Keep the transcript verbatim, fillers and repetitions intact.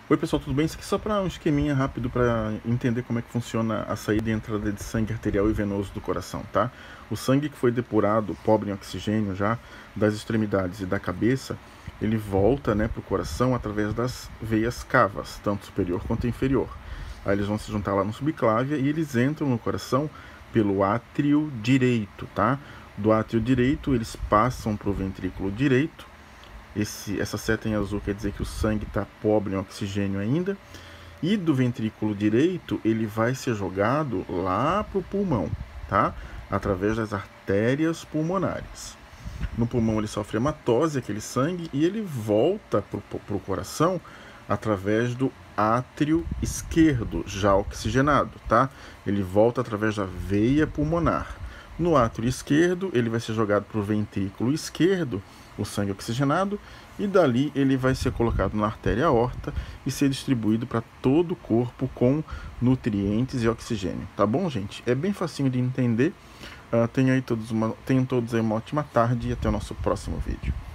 Oi pessoal, tudo bem? Isso aqui é só para um esqueminha rápido para entender como é que funciona a saída e entrada de sangue arterial e venoso do coração, tá? O sangue que foi depurado, pobre em oxigênio já, das extremidades e da cabeça, ele volta, né, para o coração através das veias cavas, tanto superior quanto inferior. Aí eles vão se juntar lá no subclávia e eles entram no coração pelo átrio direito, tá? Do átrio direito eles passam para o ventrículo direito. Esse, essa seta em azul quer dizer que o sangue está pobre em oxigênio ainda. E do ventrículo direito, ele vai ser jogado lá para o pulmão, tá? Através das artérias pulmonares. No pulmão ele sofre hematose, aquele sangue, e ele volta para o coração através do átrio esquerdo, já oxigenado, tá? Ele volta através da veia pulmonar. No átrio esquerdo, ele vai ser jogado para o ventrículo esquerdo, o sangue oxigenado, e dali ele vai ser colocado na artéria aorta e ser distribuído para todo o corpo com nutrientes e oxigênio. Tá bom, gente? É bem facinho de entender. Uh, tenham, aí todos uma, tenham todos aí uma ótima tarde e até o nosso próximo vídeo.